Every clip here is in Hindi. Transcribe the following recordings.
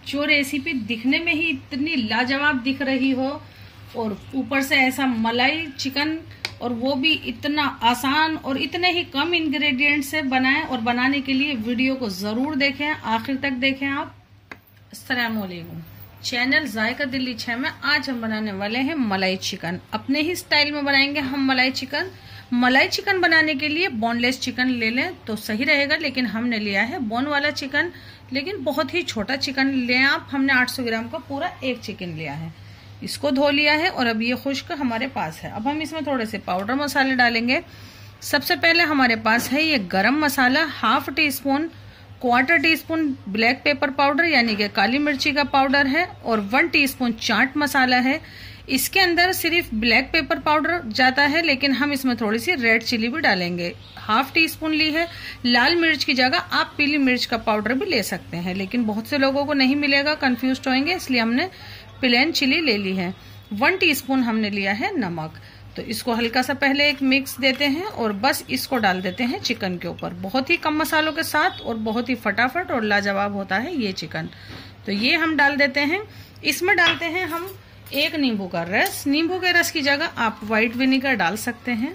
जो रेसिपी दिखने में ही इतनी लाजवाब दिख रही हो और ऊपर से ऐसा मलाई चिकन, और वो भी इतना आसान और इतने ही कम इंग्रेडिएंट से बनाएं। और बनाने के लिए वीडियो को जरूर देखें, आखिर तक देखें आप। अस्सलाम वालेकुम, चैनल जायका दिल्ली 6 में आज हम बनाने वाले हैं मलाई चिकन। अपने ही स्टाइल में बनाएंगे हम मलाई चिकन। मलाई चिकन बनाने के लिए बोनलेस चिकन ले लें तो सही रहेगा, लेकिन हमने लिया है बोन वाला चिकन, लेकिन बहुत ही छोटा चिकन लें आप। हमने 800 ग्राम का पूरा एक चिकन लिया है, इसको धो लिया है और अब ये खुश्क हमारे पास है। अब हम इसमें थोड़े से पाउडर मसाले डालेंगे। सबसे पहले हमारे पास है ये garam masala, ½ teaspoon, quarter teaspoon black pepper powder यानी कि काली मिर्ची का पाउडर है, और 1 टीस्पून चाट मसाला है। इसके अंदर सिर्फ ब्लैक पेपर पाउडर जाता है, लेकिन हम इसमें थोड़ी सी रेड चिली भी डालेंगे। ½ टी स्पून ली है। लाल मिर्च की जगह आप पीली मिर्च का पाउडर भी ले सकते हैं, लेकिन बहुत से लोगों को नहीं मिलेगा, कंफ्यूज होंगे, इसलिए हमने प्लेन चिली ले ली है। 1 टीस्पून हमने लिया है नमक। तो इसको हल्का सा पहले एक मिक्स देते हैं और बस इसको डाल देते हैं चिकन के ऊपर, बहुत ही कम मसालों के साथ, और बहुत ही फटाफट और लाजवाब होता है ये चिकन। तो ये हम डाल देते हैं। इसमें डालते हैं हम 1 नींबू का रस। नींबू के रस की जगह आप व्हाइट विनेगर डाल सकते हैं।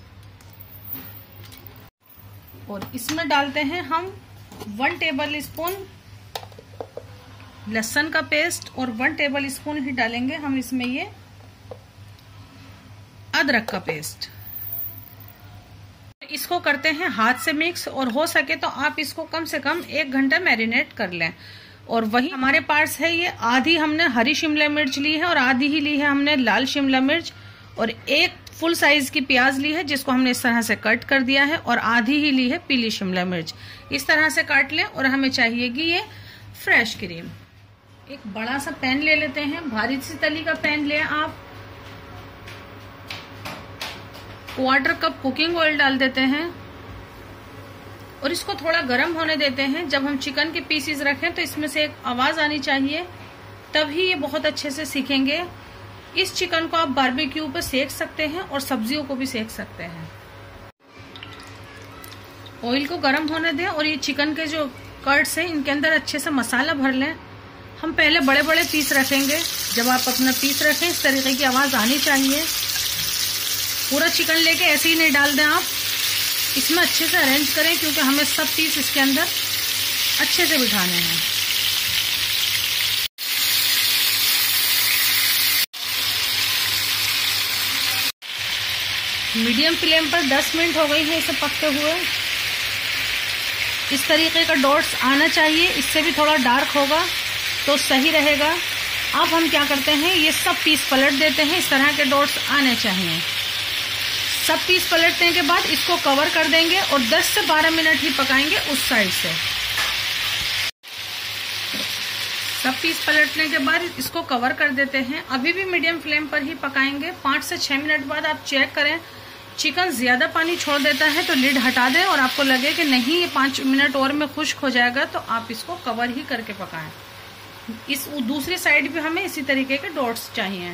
और इसमें डालते हैं हम 1 टेबल स्पून लहसुन का पेस्ट, और 1 टेबल स्पून ही डालेंगे हम इसमें ये अदरक का पेस्ट। इसको करते हैं हाथ से मिक्स, और हो सके तो आप इसको कम से कम 1 घंटा मैरिनेट कर लें। और वही हमारे पास है ये आधी हमने हरी शिमला मिर्च ली है और आधी ही ली है हमने लाल शिमला मिर्च, और 1 फुल साइज की प्याज ली है जिसको हमने इस तरह से कट कर दिया है, और आधी ही ली है पीली शिमला मिर्च। इस तरह से काट लें। और हमें चाहिएगी ये फ्रेश क्रीम। एक बड़ा सा पैन ले लेते हैं, भारी सी तली का पैन लें आप। 1/4 कप कुकिंग ऑयल डाल देते हैं और इसको थोड़ा गर्म होने देते हैं। जब हम चिकन के पीसीज रखें तो इसमें से एक आवाज आनी चाहिए, तभी ये बहुत अच्छे से सीखेंगे। इस चिकन को आप बारबेक्यू पे सेक सकते हैं और सब्जियों को भी सेक सकते हैं। ऑयल को गर्म होने दें और ये चिकन के जो कर्ट्स हैं इनके अंदर अच्छे से मसाला भर लें। हम पहले बड़े बड़े पीस रखेंगे। जब आप अपना पीस रखें इस तरीके की आवाज आनी चाहिए। पूरा चिकन लेके ऐसे ही नहीं डाल दें आप, इसमें अच्छे से अरेंज करें, क्योंकि हमें सब पीस इसके अंदर अच्छे से बिठाने हैं। मीडियम फ्लेम पर 10 मिनट हो गई है इसे पकते हुए। इस तरीके का डॉट्स आना चाहिए, इससे भी थोड़ा डार्क होगा तो सही रहेगा। अब हम क्या करते हैं, ये सब पीस पलट देते हैं। इस तरह के डॉट्स आने चाहिए। सब पीस पलटने के बाद इसको कवर कर देंगे और 10 से 12 मिनट ही पकाएंगे उस साइड से। सब पीस पलटने के बाद इसको कवर कर देते हैं। अभी भी मीडियम फ्लेम पर ही पकाएंगे। 5 से 6 मिनट बाद आप चेक करें, चिकन ज्यादा पानी छोड़ देता है तो लिड हटा दें, और आपको लगे कि नहीं ये 5 मिनट और में खुश्क हो जाएगा तो आप इसको कवर ही करके पकाएं। इस दूसरी साइड भी हमें इसी तरीके के डॉट्स चाहिए।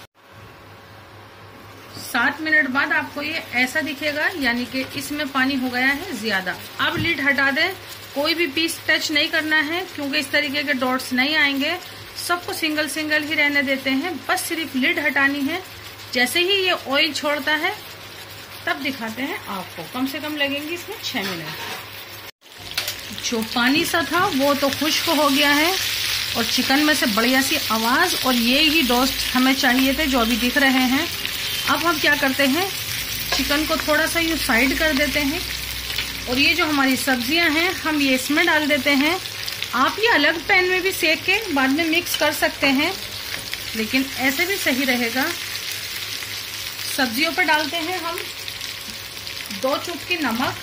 7 मिनट बाद आपको ये ऐसा दिखेगा, यानी कि इसमें पानी हो गया है ज्यादा। अब लिड हटा दें, कोई भी पीस टच नहीं करना है, क्योंकि इस तरीके के डॉट्स नहीं आएंगे। सबको सिंगल सिंगल ही रहने देते हैं, बस सिर्फ लिड हटानी है। जैसे ही ये ऑयल छोड़ता है तब दिखाते हैं आपको। कम से कम लगेंगे इसमें 6 मिनट। जो पानी सा था वो तो खुश्क हो गया है, और चिकन में से बढ़िया सी आवाज, और ये ही डॉट्स हमें चाहिए थे जो अभी दिख रहे हैं। अब हम क्या करते हैं, चिकन को थोड़ा सा यूं साइड कर देते हैं, और ये जो हमारी सब्जियां हैं हम ये इसमें डाल देते हैं। आप ये अलग पैन में भी सेक के बाद में मिक्स कर सकते हैं, लेकिन ऐसे भी सही रहेगा। सब्जियों पर डालते हैं हम 2 चुटकी नमक।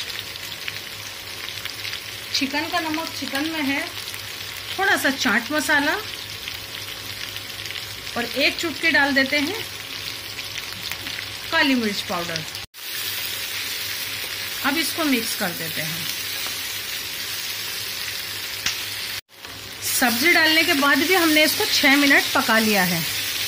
चिकन का नमक चिकन में है। थोड़ा सा चाट मसाला, और 1 चुटकी डाल देते हैं काली मिर्च पाउडर। अब इसको मिक्स कर देते हैं। सब्जी डालने के बाद भी हमने इसको 6 मिनट पका लिया है।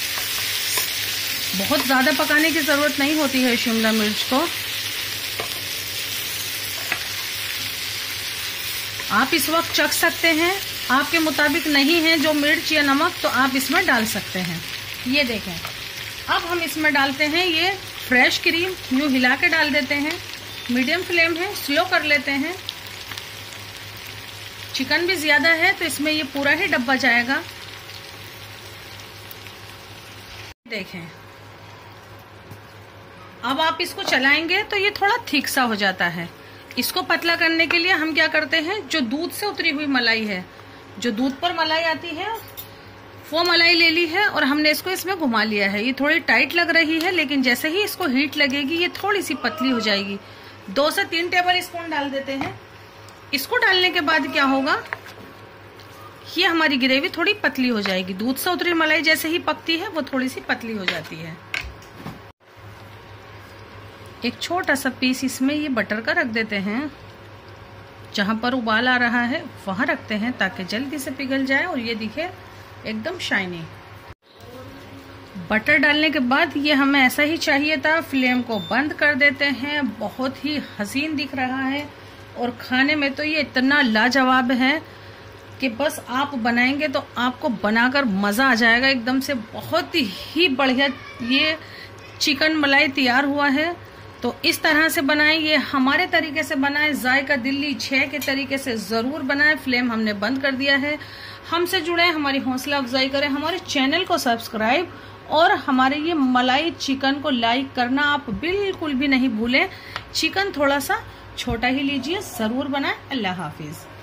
बहुत ज्यादा पकाने की जरूरत नहीं होती है शिमला मिर्च को। आप इस वक्त चख सकते हैं, आपके मुताबिक नहीं है जो मिर्च या नमक तो आप इसमें डाल सकते हैं। ये देखें, अब हम इसमें डालते हैं ये फ्रेश क्रीम, यूं हिला के डाल देते हैं। मीडियम फ्लेम है, स्लो कर लेते हैं। चिकन भी ज्यादा है तो इसमें ये पूरा ही डब्बा जाएगा। देखें, अब आप इसको चलाएंगे तो ये थोड़ा थिक सा हो जाता है। इसको पतला करने के लिए हम क्या करते हैं, जो दूध से उतरी हुई मलाई है, जो दूध पर मलाई आती है, वो मलाई ले ली है और हमने इसको इसमें घुमा लिया है। ये थोड़ी टाइट लग रही है, लेकिन जैसे ही इसको हीट लगेगी ये थोड़ी सी पतली हो जाएगी। 2 से 3 टेबल स्पून डाल देते हैं। इसको डालने के बाद क्या होगा, ये हमारी ग्रेवी थोड़ी पतली हो जाएगी। दूध से उतरी मलाई जैसे ही पकती है वो थोड़ी सी पतली हो जाती है। एक छोटा सा पीस इसमें ये बटर का रख देते हैं। जहां पर उबाल आ रहा है वहां रखते हैं ताकि जल्दी से पिघल जाए और ये दिखे एकदम शाइनी। बटर डालने के बाद ये हमें ऐसा ही चाहिए था। फ्लेम को बंद कर देते हैं। बहुत ही हसीन दिख रहा है और खाने में तो ये इतना लाजवाब है कि बस आप बनाएंगे तो आपको बनाकर मजा आ जाएगा एकदम से। बहुत ही बढ़िया ये चिकन मलाई तैयार हुआ है। तो इस तरह से बनाएं, ये हमारे तरीके से बनाएं, जायका दिल्ली 6 के तरीके से जरूर बनाएं। फ्लेम हमने बंद कर दिया है। हमसे जुड़े, हमारी हौसला अफजाई करें, हमारे चैनल को सब्सक्राइब और हमारे ये मलाई चिकन को लाइक करना आप बिल्कुल भी नहीं भूलें। चिकन थोड़ा सा छोटा ही लीजिए, जरूर बनाएं। अल्लाह हाफिज।